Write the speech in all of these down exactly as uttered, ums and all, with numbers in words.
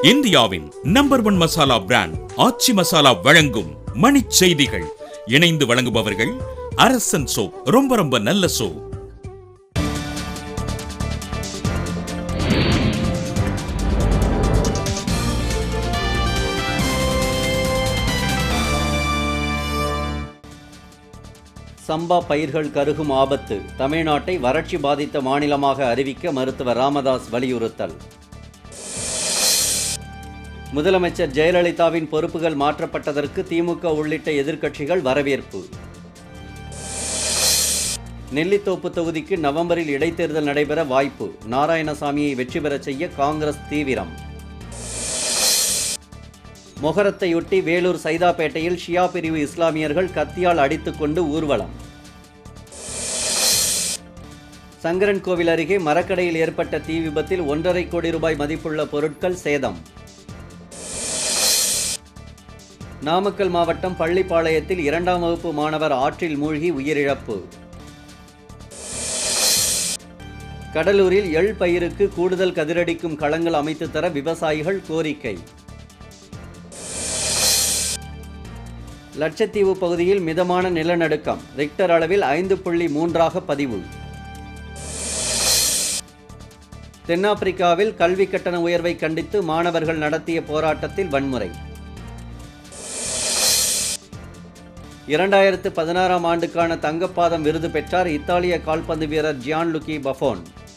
இந்தியாவின் number one masala brand Aachi masala வழங்கும் மணிச் செய்திகள். இணைந்து வழங்குபவர்கள் அரசன் சோ. ரொம்ப ரொம்ப நல்ல சோ. சம்பா பயிர்கள் கருகும் ஆபத்து. தமிழ்நாட்டை வறட்சி பாதித்த மாநிலமாக அறிவிக்க மருத்துவர் ராமதாஸ் வலியுறுத்தல். முதலமைச்சர் ஜெயலலிதாவின் பொறுப்புகள் மாற்றப்பட்டதற்கு திமுக உள்ளிட்ட எதிர்க்கட்சிகள் வரவேற்பு. நெல்லித்தோப்பு தொகுதிக்கு நவம்பரில் இடைத்தேர்தல் நடைபெற வாய்ப்பு. நாராயணசாமியை வெற்றி பெறச் செய்ய காங்கிரஸ் தீவிரம். மொஹரத்தையொட்டி வேலூர் சைதாப்பேட்டையில் ஷியா பிரிவு இஸ்லாமியர்கள் கத்தியால் அடித்துக்கொண்டு ஊர்வலம். சங்கரன் கோவில் அருகே மரக்கடையில் ஏற்பட்ட தீ விபத்தில் ஒன்றரை கோடி ரூபாய் மதிப்புள்ள பொருட்கள் சேதம். நாமக்கல் மாவட்டம் பள்ளிப்பாளையத்தில் இரண்டாம் வகுப்பு மாணவர் ஆற்றில் மூழ்கி உயிரிழப்பு. கடலூரில் எள் பயிருக்கு கூடுதல் கதிரடிக்கும் களங்கள் அமைத்து தர விவசாயிகள் கோரிக்கை. லட்சத்தீவு பகுதியில் மிதமான நிலநடுக்கம். ரிக்டர் அளவில் ஐந்து புள்ளி மூன்றாக பதிவு. தென்னாப்பிரிக்காவில் கல்வி கட்டண உயர்வை கண்டித்து மாணவர்கள் நடத்திய போராட்டத்தில் வன்முறை. இரண்டாயிரத்து பதினாறாம் ஆண்டுக்கான தங்கப்பாதம் விருது பெற்றார் இத்தாலிய கால்பந்து வீரர் ஜியான்லுகி பஃபோன்.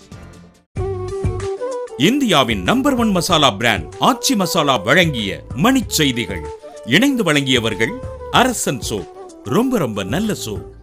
இந்தியாவின் number one masala brand Aachi masala வழங்கிய மணிச் செய்திகள். இணைந்து வழங்கியவர்கள் அரசன் சோ. ரொம்ப ரொம்ப நல்ல சோ.